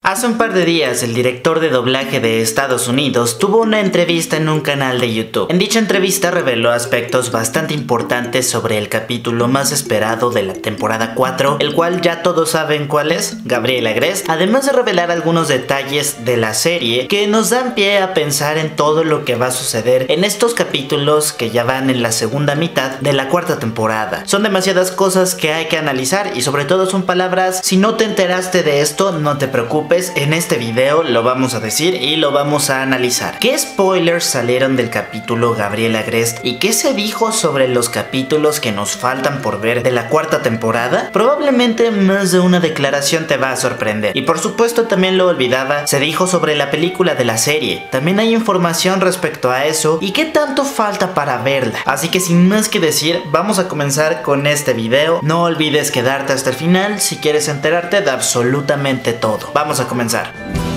Hace un par de días, el director de doblaje de Estados Unidos tuvo una entrevista en un canal de YouTube. En dicha entrevista reveló aspectos bastante importantes sobre el capítulo más esperado de la temporada 4, el cual ya todos saben cuál es, Gabriel Agreste, además de revelar algunos detalles de la serie que nos dan pie a pensar en todo lo que va a suceder en estos capítulos que ya van en la segunda mitad de la cuarta temporada. Son demasiadas cosas que hay que analizar y sobre todo son palabras, si no te enteraste de esto, no te preocupes. En este video lo vamos a decir y lo vamos a analizar. ¿Qué spoilers salieron del capítulo Gabriel Agreste y qué se dijo sobre los capítulos que nos faltan por ver de la cuarta temporada? Probablemente más de una declaración te va a sorprender. Y por supuesto también lo olvidaba, se dijo sobre la película de la serie. También hay información respecto a eso y qué tanto falta para verla. Así que sin más que decir, vamos a comenzar con este video. No olvides quedarte hasta el final si quieres enterarte de absolutamente todo. Vamos a comenzar.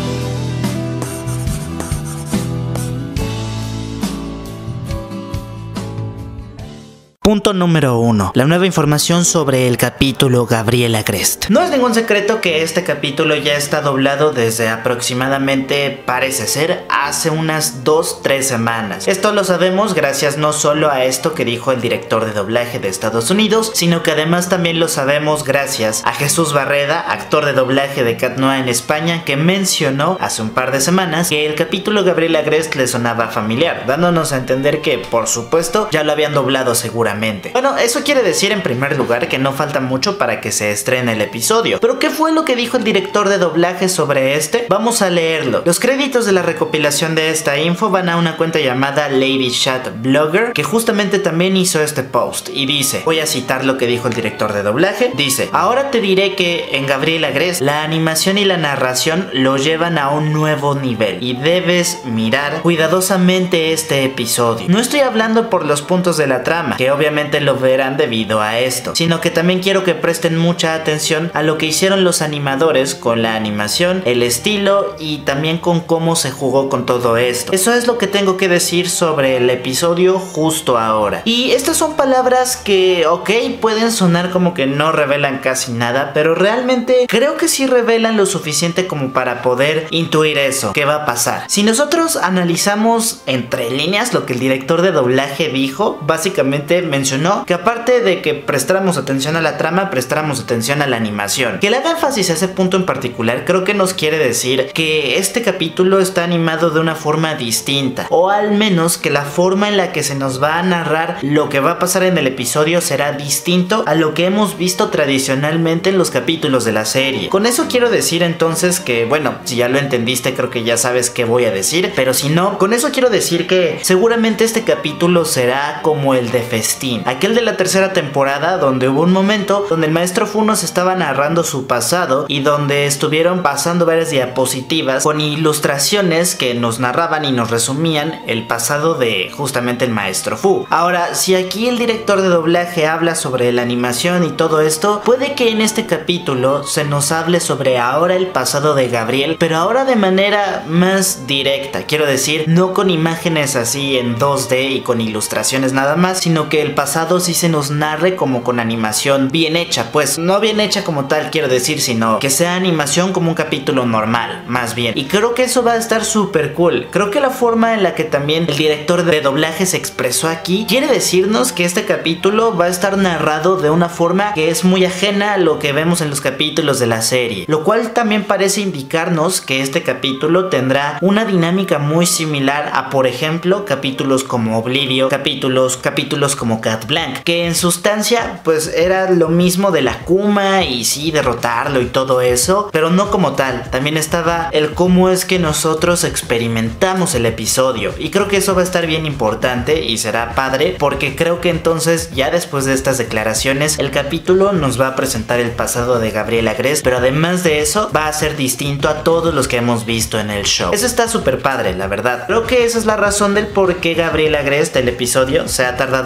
Punto número 1. La nueva información sobre el capítulo Gabriel Agreste. No es ningún secreto que este capítulo ya está doblado desde aproximadamente, parece ser, hace unas 2-3 semanas. Esto lo sabemos gracias no solo a esto que dijo el director de doblaje de Estados Unidos, sino que además también lo sabemos gracias a Jesús Barreda, actor de doblaje de Cat Noir en España, que mencionó hace un par de semanas que el capítulo Gabriel Agreste le sonaba familiar, dándonos a entender que, por supuesto, ya lo habían doblado seguramente. Bueno, eso quiere decir en primer lugar que no falta mucho para que se estrene el episodio. ¿Pero qué fue lo que dijo el director de doblaje sobre este? Vamos a leerlo. Los créditos de la recopilación de esta info van a una cuenta llamada Lady Chat Blogger, que justamente también hizo este post y dice, voy a citar lo que dijo el director de doblaje, dice: ahora te diré que en Gabriel Agreste la animación y la narración lo llevan a un nuevo nivel y debes mirar cuidadosamente este episodio. No estoy hablando por los puntos de la trama, que obviamente lo verán debido a esto, sino que también quiero que presten mucha atención a lo que hicieron los animadores con la animación, el estilo y también con cómo se jugó con todo esto. Eso es lo que tengo que decir sobre el episodio justo ahora. Y estas son palabras que, ok, pueden sonar como que no revelan casi nada, pero realmente creo que sí revelan lo suficiente como para poder intuir eso, qué va a pasar. Si nosotros analizamos entre líneas lo que el director de doblaje dijo, básicamente mencionó que aparte de que prestáramos atención a la trama, prestáramos atención a la animación. Que le haga énfasis a ese punto en particular creo que nos quiere decir que este capítulo está animado de una forma distinta, o al menos que la forma en la que se nos va a narrar lo que va a pasar en el episodio será distinto a lo que hemos visto tradicionalmente en los capítulos de la serie. Con eso quiero decir entonces que, bueno, si ya lo entendiste creo que ya sabes qué voy a decir, pero si no, con eso quiero decir que seguramente este capítulo será como el de Festín, aquel de la tercera temporada donde hubo un momento donde el maestro Fu nos estaba narrando su pasado y donde estuvieron pasando varias diapositivas con ilustraciones que nos narraban y nos resumían el pasado de justamente el maestro Fu. Ahora, si aquí el director de doblaje habla sobre la animación y todo esto, puede que en este capítulo se nos hable sobre ahora el pasado de Gabriel, pero ahora de manera más directa, quiero decir, no con imágenes así en 2D y con ilustraciones nada más, sino que el pasado sí se nos narre como con animación bien hecha, pues no bien hecha como tal quiero decir, sino que sea animación como un capítulo normal, más bien. Y creo que eso va a estar súper cool. Creo que la forma en la que también el director de doblaje se expresó aquí quiere decirnos que este capítulo va a estar narrado de una forma que es muy ajena a lo que vemos en los capítulos de la serie, lo cual también parece indicarnos que este capítulo tendrá una dinámica muy similar a, por ejemplo, capítulos como Oblivion, capítulos como Cat Blanc, que en sustancia pues era lo mismo de la Akuma y sí, derrotarlo y todo eso, pero no como tal. También estaba el cómo es que nosotros experimentamos el episodio, y creo que eso va a estar bien importante y será padre, porque creo que entonces ya después de estas declaraciones el capítulo nos va a presentar el pasado de Gabriel Agreste, pero además de eso va a ser distinto a todos los que hemos visto en el show. Eso está súper padre, la verdad. Creo que esa es la razón del por qué Gabriel Agreste, el episodio, se ha tardado tanto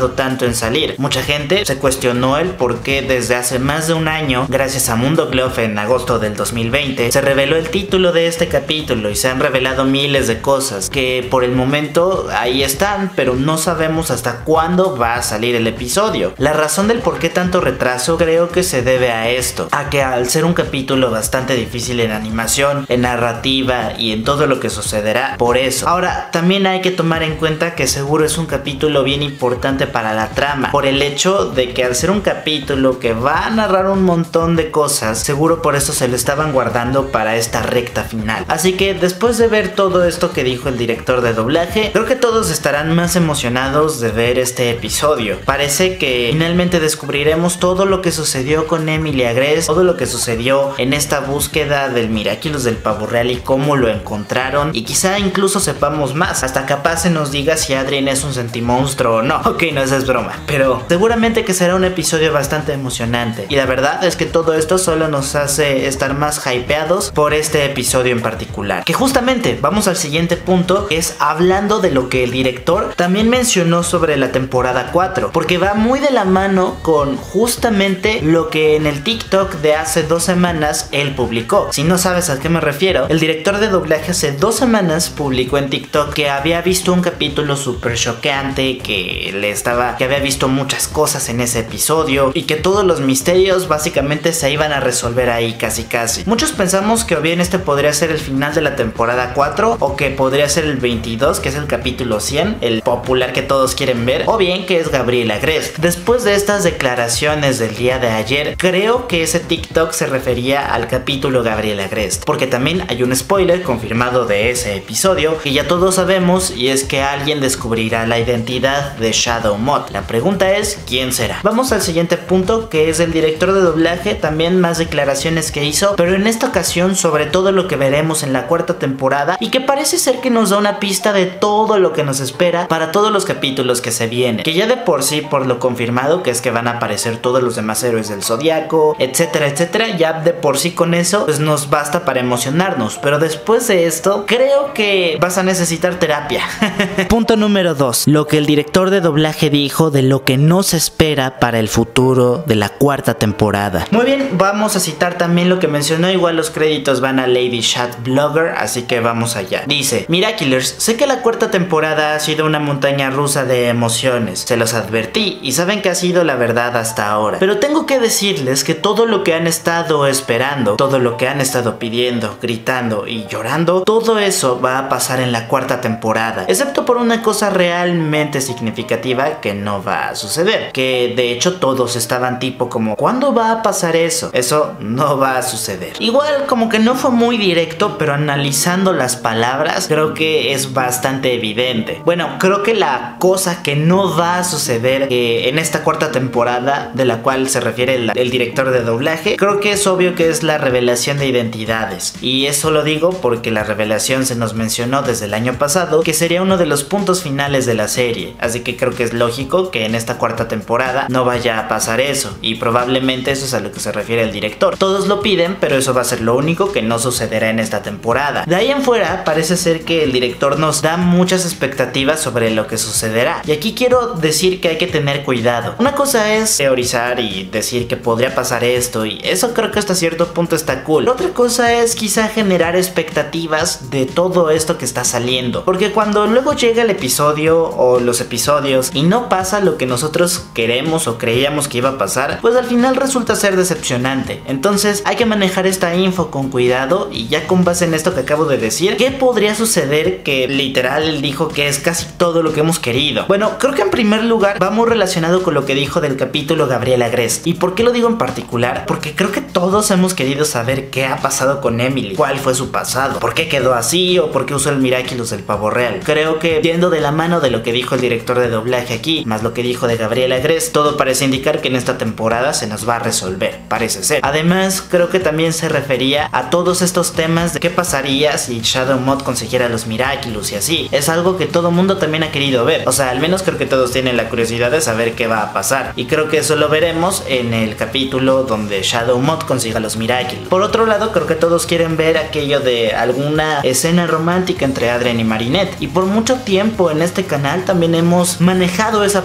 tanto en salir. Mucha gente se cuestionó el por qué desde hace más de un año, gracias a Mundo Glove en agosto del 2020, se reveló el título de este capítulo y se han revelado miles de cosas que por el momento ahí están, pero no sabemos hasta cuándo va a salir el episodio. La razón del por qué tanto retraso creo que se debe a esto, a que al ser un capítulo bastante difícil en animación, en narrativa y en todo lo que sucederá, por eso. Ahora, también hay que tomar en cuenta que seguro es un capítulo bien importante para la trama, por el hecho de que al ser un capítulo que va a narrar un montón de cosas, seguro por eso se lo estaban guardando para esta recta final. Así que después de ver todo esto que dijo el director de doblaje, creo que todos estarán más emocionados de ver este episodio. Parece que finalmente descubriremos todo lo que sucedió con Emily Agreste, todo lo que sucedió en esta búsqueda del Miraculous del pavo real y cómo lo encontraron, y quizá incluso sepamos más, hasta capaz se nos diga si Adrien es un sentimonstruo o no. Ok, no, esa es broma, pero seguramente que será un episodio bastante emocionante, y la verdad es que todo esto solo nos hace estar más hypeados por este episodio en particular. Que justamente vamos al siguiente punto, que es hablando de lo que el director también mencionó sobre la temporada 4, porque va muy de la mano con justamente lo que en el TikTok de hace 2 semanas él publicó. Si no sabes a qué me refiero, el director de doblaje hace 2 semanas publicó en TikTok que había visto un capítulo súper choqueante, que había visto muchas cosas en ese episodio y que todos los misterios básicamente se iban a resolver ahí casi. Muchos pensamos que o bien este podría ser el final de la temporada 4 o que podría ser el 22, que es el capítulo 100, el popular que todos quieren ver, o bien que es Gabriel Agreste. Después de estas declaraciones del día de ayer, creo que ese TikTok se refería al capítulo Gabriel Agreste, porque también hay un spoiler confirmado de ese episodio que ya todos sabemos, y es que alguien descubrirá la identidad de Shadow Mod. La pregunta es, ¿quién será? Vamos al siguiente punto, que es el director de doblaje, también más declaraciones que hizo, pero en esta ocasión sobre todo lo que veremos en la 4ª temporada, y que parece ser que nos da una pista de todo lo que nos espera para todos los capítulos que se vienen, que ya de por sí, por lo confirmado que es que van a aparecer todos los demás héroes del Zodiaco, etcétera, etcétera, ya de por sí con eso pues nos basta para emocionarnos, pero después de esto creo que vas a necesitar terapia. Punto número 2, lo que el director de doblaje dijo de lo que nos espera para el futuro de la 4ª temporada. Muy bien, vamos a citar también lo que mencionó, igual los créditos van a Lady Chat Blogger, así que vamos allá. Dice: Miraculous, sé que la 4ª temporada ha sido una montaña rusa de emociones, se los advertí y saben que ha sido la verdad hasta ahora, pero tengo que decirles que todo lo que han estado esperando, todo lo que han estado pidiendo, gritando y llorando, todo eso va a pasar en la 4ª temporada, excepto por una cosa realmente significativa que no va a suceder, que de hecho todos estaban tipo como, ¿cuándo va a pasar eso? Eso no va a suceder. Igual como que no fue muy directo, pero analizando las palabras creo que es bastante evidente. Bueno, creo que la cosa que no va a suceder en esta 4ª temporada, de la cual se refiere el director de doblaje, creo que es obvio que es la revelación de identidades, y eso lo digo porque la revelación se nos mencionó desde el año pasado que sería uno de los puntos finales de la serie, así que creo que es lógico que en esta 4ª temporada no vaya a pasar eso, y probablemente eso es a lo que se refiere el director. Todos lo piden, pero eso va a ser lo único que no sucederá en esta temporada. De ahí en fuera parece ser que el director nos da muchas expectativas sobre lo que sucederá, y aquí quiero decir que hay que tener cuidado. Una cosa es teorizar y decir que podría pasar esto, y eso creo que hasta cierto punto está cool. Otra cosa es quizá generar expectativas de todo esto que está saliendo, porque cuando luego llega el episodio o los episodios y no pasa lo que nosotros queremos o creíamos que iba a pasar, pues al final resulta ser decepcionante. Entonces hay que manejar esta info con cuidado, y ya con base en esto que acabo de decir, ¿qué podría suceder? Que literal él dijo que es casi todo lo que hemos querido. Bueno, creo que en primer lugar va muy relacionado con lo que dijo del capítulo Gabriel Agreste. ¿Y por qué lo digo en particular? Porque creo que todos hemos querido saber qué ha pasado con Emily, cuál fue su pasado, por qué quedó así o por qué usó el Miraculous del pavo real. Creo que yendo de la mano de lo que dijo el director de doblaje aquí, más lo que dijo de Gabriel Agreste, todo parece indicar que en esta temporada se nos va a resolver, parece ser. Además, creo que también se refería a todos estos temas de qué pasaría si Shadow Mod consiguiera los Miraculous y así. Es algo que todo mundo también ha querido ver, o sea, al menos creo que todos tienen la curiosidad de saber qué va a pasar, y creo que eso lo veremos en el capítulo donde Shadow Mod consiga los Miraculous. Por otro lado, creo que todos quieren ver aquello de alguna escena romántica entre Adrien y Marinette, y por mucho tiempo en este canal también hemos manejado esa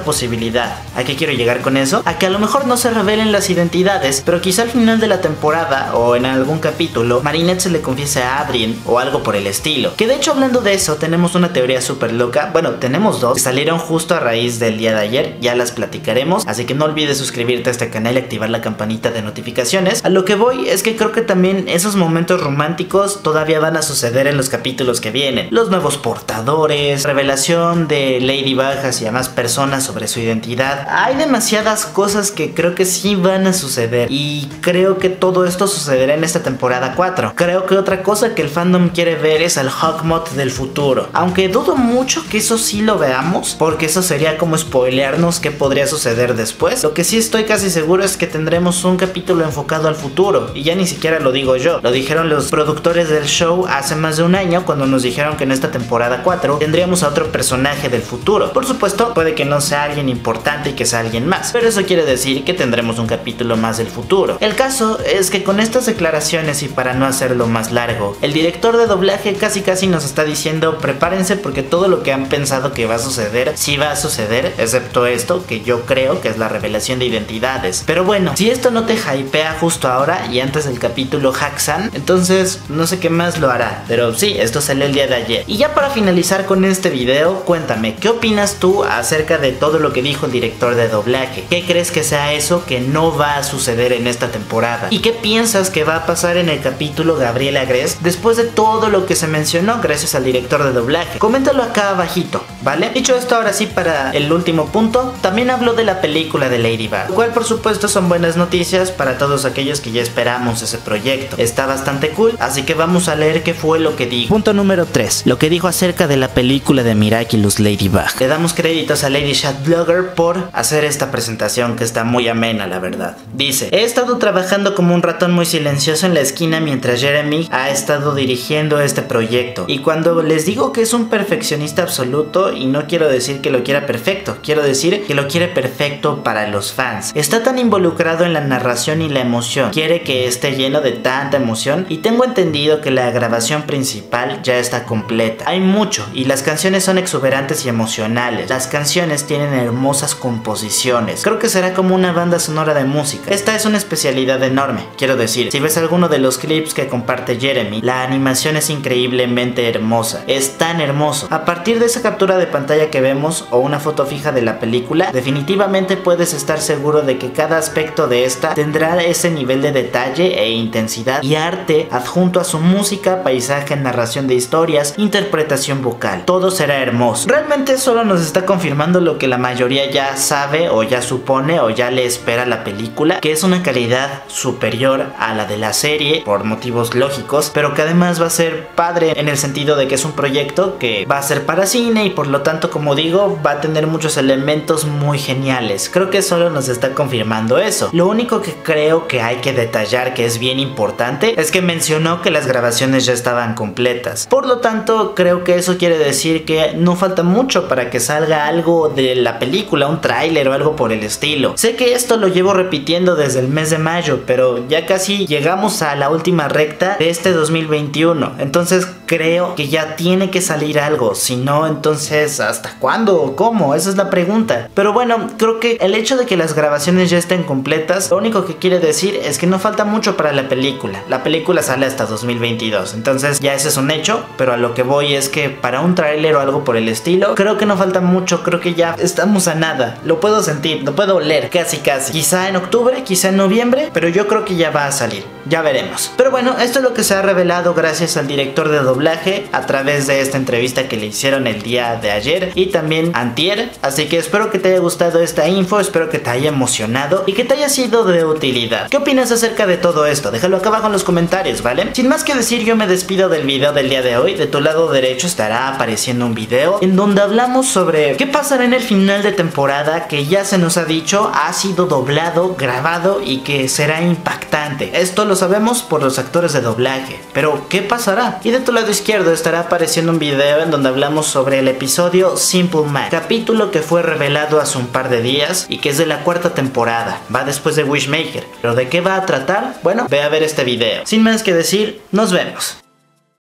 posibilidad. ¿A qué quiero llegar con eso? A que a lo mejor no se revelen las identidades, pero quizá al final de la temporada o en algún capítulo Marinette se le confiese a Adrien o algo por el estilo. Que de hecho, hablando de eso, tenemos una teoría súper loca. Bueno, tenemos dos que salieron justo a raíz del día de ayer, ya las platicaremos, así que no olvides suscribirte a este canal y activar la campanita de notificaciones. A lo que voy es que creo que también esos momentos románticos todavía van a suceder en los capítulos que vienen. Los nuevos portadores, revelación de Ladybug hacia más personas sobre su identidad. Hay demasiadas cosas que creo que sí van a suceder y creo que todo esto sucederá en esta temporada 4. Creo que otra cosa que el fandom quiere ver es al Hawkmoth del futuro, aunque dudo mucho que eso sí lo veamos, porque eso sería como spoilearnos qué podría suceder después. Lo que sí estoy casi seguro es que tendremos un capítulo enfocado al futuro, y ya ni siquiera lo digo yo, lo dijeron los productores del show hace más de un año cuando nos dijeron que en esta temporada 4 tendríamos a otro personaje del futuro. Por supuesto, puede que no sea alguien importante y que sea alguien más, pero eso quiere decir que tendremos un capítulo más del futuro. El caso es que con estas declaraciones, y para no hacerlo más largo, el director de doblaje casi nos está diciendo prepárense porque todo lo que han pensado que va a suceder sí va a suceder, excepto esto que yo creo que es la revelación de identidades. Pero bueno, si esto no te hypea justo ahora y antes del capítulo Hack-san, entonces no sé qué más lo hará, pero sí, esto salió el día de ayer. Y ya para finalizar con este video, cuéntame, ¿qué opinas tú acerca de todo lo que dijo el director de doblaje? ¿Qué crees que sea eso que no va a suceder en esta temporada? ¿Y qué piensas que va a pasar en el capítulo Gabriel Agreste después de todo lo que se mencionó gracias al director de doblaje? Coméntalo acá abajito, ¿vale? Dicho esto, ahora sí, para el último punto, también hablo de la película de Ladybug, lo cual por supuesto son buenas noticias para todos aquellos que ya esperamos ese proyecto. Está bastante cool, así que vamos a leer qué fue lo que dijo. Punto número 3, lo que dijo acerca de la película de Miraculous Ladybug. Le damos créditos a Lady Chat Blogger por hacer esta presentación que está muy amena, la verdad. Dice: he estado trabajando como un ratón muy silencioso en la esquina mientras Jeremy ha estado dirigiendo este proyecto, y cuando les digo que es un perfeccionista absoluto, y no quiero decir que lo quiera perfecto, quiero decir que lo quiere perfecto para los fans. Está tan involucrado en la narración y la emoción, quiere que esté lleno de tanta emoción, y tengo entendido que la grabación principal ya está completa. Hay mucho y las canciones son exuberantes y emocionales. Las canciones tienen hermosas composiciones. Creo que será como una banda sonora de música. Esta es una especialidad enorme. Quiero decir, si ves alguno de los clips que comparte Jeremy, la animación es increíblemente hermosa. Es tan hermoso. A partir de esa captura de pantalla que vemos o una foto fija de la película, definitivamente puedes estar seguro de que cada aspecto de esta tendrá ese nivel de detalle e intensidad y arte adjunto a su música, paisaje, narración de historias, interpretación vocal. Todo será hermoso. Realmente solo nos está confirmando lo que la mayoría ya sabe o ya supone o ya le espera a la película, que es una calidad superior a la de la serie por motivos lógicos, pero que además va a ser padre en el sentido de que es un proyecto que va a ser para cine y por lo tanto, como digo, va a tener muchos elementos muy geniales. Creo que solo nos está confirmando eso. Lo único que creo que hay que detallar, que es bien importante, es que mencionó que las grabaciones ya estaban completas. Por lo tanto, creo que eso quiere decir que no falta mucho para que salga algo de la película, un tráiler o algo por el estilo. Sé que esto lo llevo repitiendo desde el mes de mayo, pero ya casi llegamos a la última recta de este 2021. Entonces creo que ya tiene que salir algo. Si no, entonces ¿hasta cuándo o cómo? Esa es la pregunta. Pero bueno, creo que el hecho de que las grabaciones ya estén completas, lo único que quiere decir es que no falta mucho para la película. La película sale hasta 2022, entonces ya ese es un hecho, pero a lo que voy es que para un tráiler o algo por el estilo, creo que no falta mucho, creo que ya estamos a nada. Lo puedo sentir, lo puedo oler, casi. Quizá en octubre, quizá en noviembre, pero yo creo que ya va a salir. Ya veremos. Pero bueno, esto es lo que se ha revelado gracias al director de doblaje a través de esta entrevista que le hicieron el día de ayer y también antier. Así que espero que te haya gustado esta info, espero que te haya emocionado y que te haya sido de utilidad. ¿Qué opinas acerca de todo esto? Déjalo acá abajo en los comentarios, ¿vale? Sin más que decir, yo me despido del video del día de hoy. De tu lado derecho estará apareciendo un video en donde hablamos sobre qué pasará en el final de temporada, que ya se nos ha dicho, ha sido doblado, grabado y que será impactante. Esto lo sabemos por los actores de doblaje, pero ¿qué pasará? Y de tu lado izquierdo estará apareciendo un video en donde hablamos sobre el episodio Simple Math, capítulo que fue revelado hace un par de días y que es de la 4ª temporada, va después de Wishmaker. ¿Pero de qué va a tratar? Bueno, ve a ver este video. Sin más que decir, nos vemos.